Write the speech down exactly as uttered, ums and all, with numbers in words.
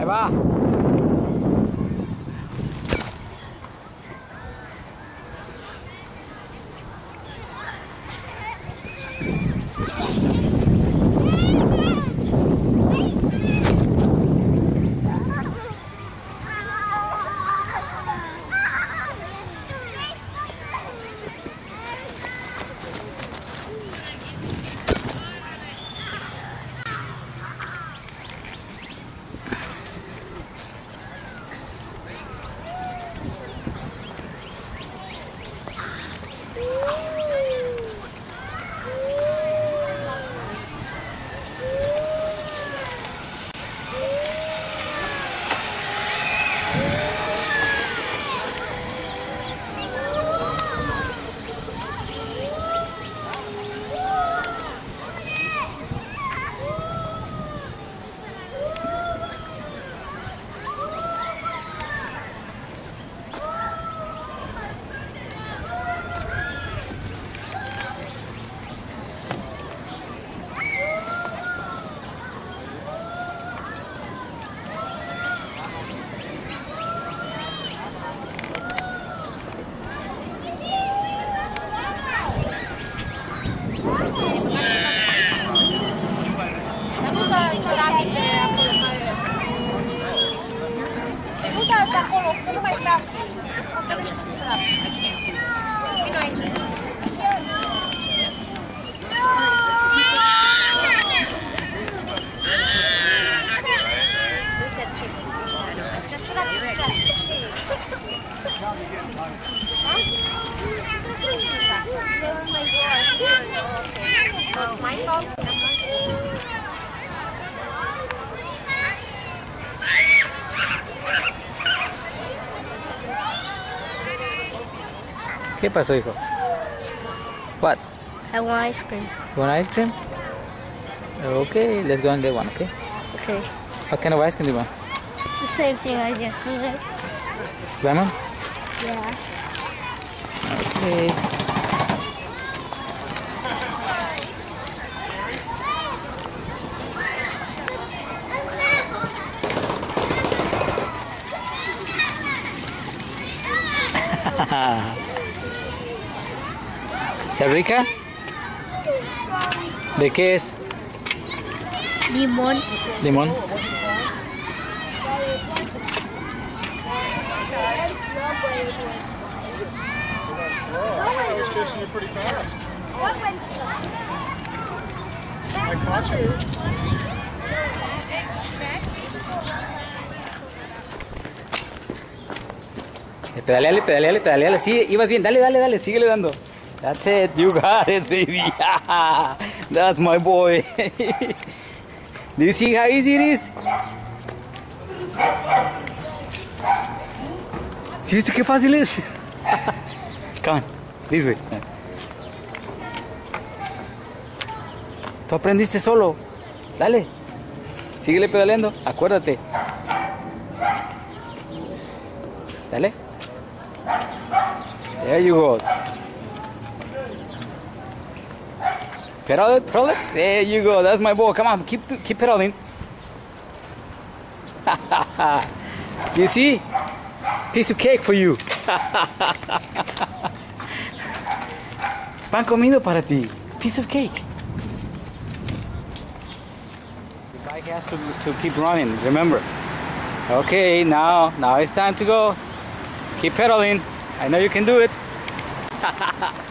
va. ¿Qué pasó, hijo? What? I want ice cream. You want ice cream? Okay, let's go on that one, okay? Okay. What kind of ice cream do you want? The same thing I just said. Lemon? Yeah. Okay. ¿Está rica? ¿De qué es? Limón. ¿Limón? I was chasing you pretty fast. I caught you. Pedaleale, pedaleale, pedaleale. Sí, ibas bien. Dale, dale, dale. Síguele dando. That's it. You got it, baby. That's my boy. Do you see how easy it is? ¿Sí viste qué fácil es? Come on. This way. Tú aprendiste solo. Dale. Síguele pedaleando. Acuérdate. Dale. There you go. Pedal it, pedal it. There you go. That's my boy. Come on, keep keep pedaling. You see? Piece of cake for you. Pan comido para ti. Piece of cake. The bike has to to keep running. Remember. Okay, now now it's time to go. Keep pedaling. I know you can do it.